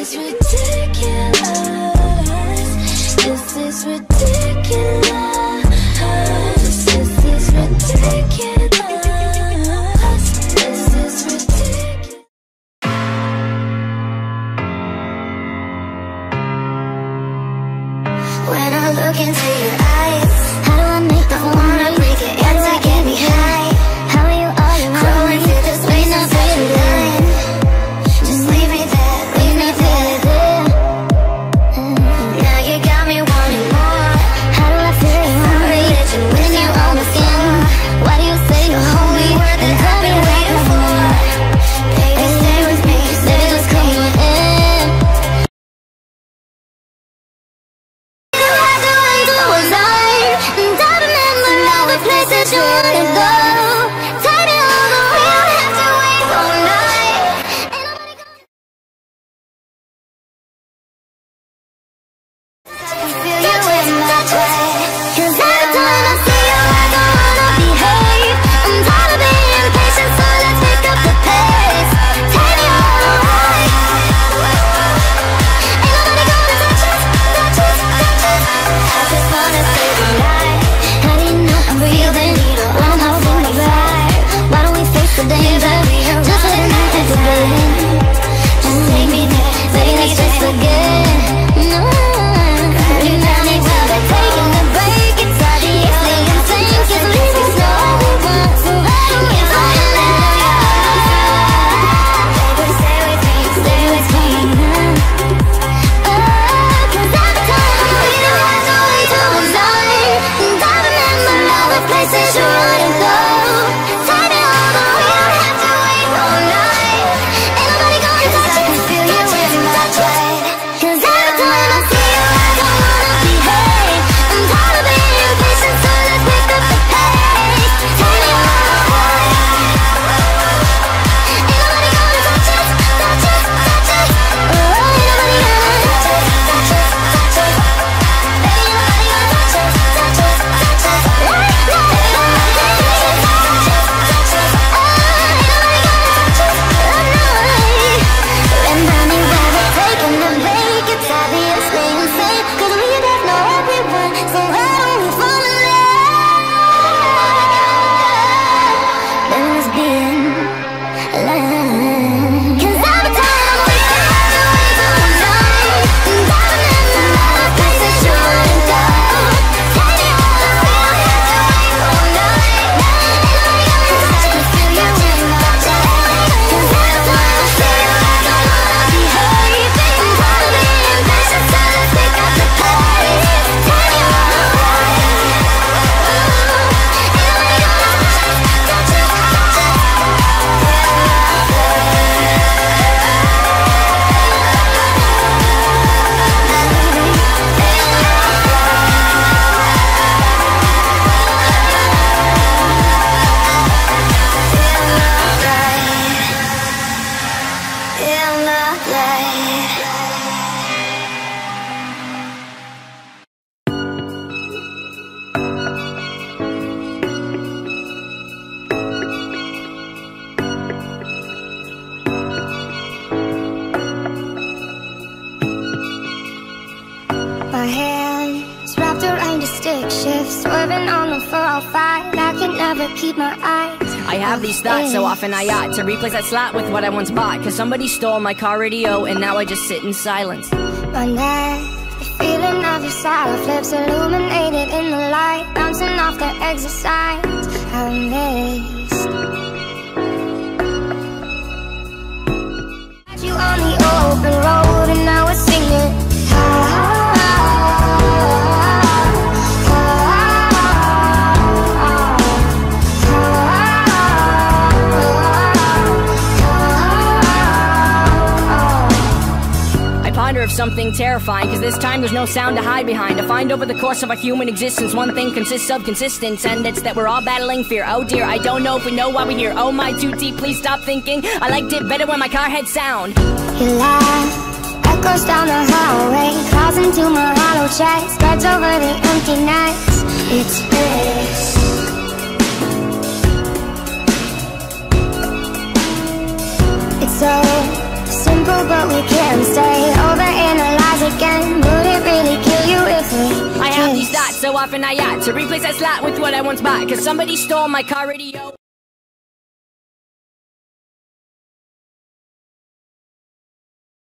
is ridiculous. This is ridiculous. This is ridiculous. This is ridiculous. When I look into your eyes, how do I make the wanna break it in to get me high? How are you all around? Crawling through the space I'm such a line. Just leave me there, leave me there. Now you got me wanting more. How do I feel religion when you on the skin? Why do you say you're holy and I've been waiting for? Baby, stay with me, baby, just come on in. Places you wanna go, take me all the way. You don't have to wait all night. Ain't nobody gonna I can feel you in my way. 'Cause every time I see you, I don't wanna behave. I'm tired of being patient, so let's pick up the pace. Take me all the way. Ain't nobody gonna touch us, touch us, touch us. I just wanna say goodnight. How do you know I'm breathing? I'm holding my breath. Why don't we face the danger? Just let it night at the bed. Just take me there, baby, let's just forget. No, you got me till they're taking a break. It's obviously insane, 'cause leaving's not what we want. So I don't get fall in love. Baby, stay with me, stay with me. Oh, 'cause every time we don't have to wait till it's night. And I remember all the places you wanna go. Take me all the way, you don't have to wait all night. Ain't nobody gonna touch us, feel you in my way. 'Cause every time I see you, I don't wanna behave. I'm tired of being patient, so let's pick up the pace. Take me all the way. Ain't nobody gonna touch us, touch us, touch us. Oh, ain't nobody gonna touch us, touch us, touch us. Ain't nobody gonna touch us, touch us, touch us. Ain't nobody gonna touch us, touch us, touch us. Oh, ain't nobody gonna touch us, when mommy rabbit taking the break, it's obviously insane. 'Cause we don't know what we want, so why don't we fall in love? Then let's be in line. 'Cause every time we don't have to wait till the night. And I remember all the places you wanna go. Take me all the way, you don't have to wait all night. Ain't nobody gonna touch me, feel you in my way. 'Cause every time I see you, I don't wanna behave. I'm tired of being patient, so let's pick up the pace. Take me all the way. Ain't nobody gonna touch us, touch us, touch us. In the light. My hands wrapped around a stick shift, swerving on the 405. I can never keep my eyes. I have these thoughts so often I ought to replace that slot with what I once bought. 'Cause somebody stole my car radio and now I just sit in silence. My neck, the feeling of your sour flips illuminated in the light, bouncing off the exercise I missed. Had you on the open road and now we're singing. Of something terrifying, 'cause this time there's no sound to hide behind. To find over the course of our human existence, one thing consists of consistence, and it's that we're all battling fear. Oh dear, I don't know if we know why we're here. Oh my, too deep, please stop thinking. I liked it better when my car had sound. Your laugh echoes down the hallway, crawls into my hollow chest, spreads over the empty nights. It's this. It's so simple. simple, but we can't stay. Overanalyze again. Would it really kill you if we I have kissed? these thoughts so often I ought to replace that slot with what I once bought. Cause somebody stole my car radio.